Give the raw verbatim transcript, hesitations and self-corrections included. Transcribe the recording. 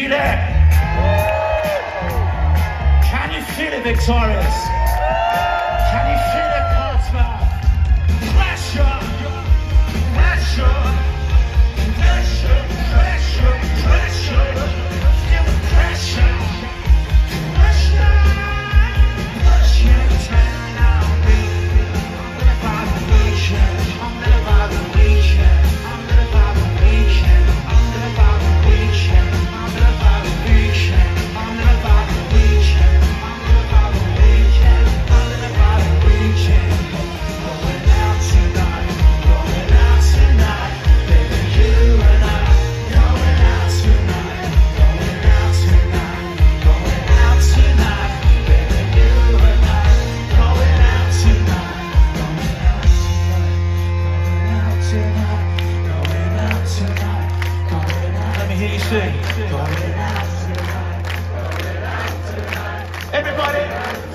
feel it? Can you feel it, Victorious? Can you feel it, Portsmouth? Pressure, pressure, pressure, pressure, pressure, feel the pressure, pressure, pressure, turn on me. I'm gonna buy the weekend, I'm gonna buy the weekend, I'm gonna buy the weekend, I'm gonna buy the weekend, I'm gonna buy the weekend, I'm gonna buy the weekend, I'm gonna buy the weekend, I'm gonna buy the weekend. Going out tonight, going out tonight, baby, you and I. Going out tonight, going out tonight, going out tonight, baby, you and I. Going out tonight, going out tonight, going out tonight, going out. Let me hear you sing. Going out tonight, going out tonight. Everybody.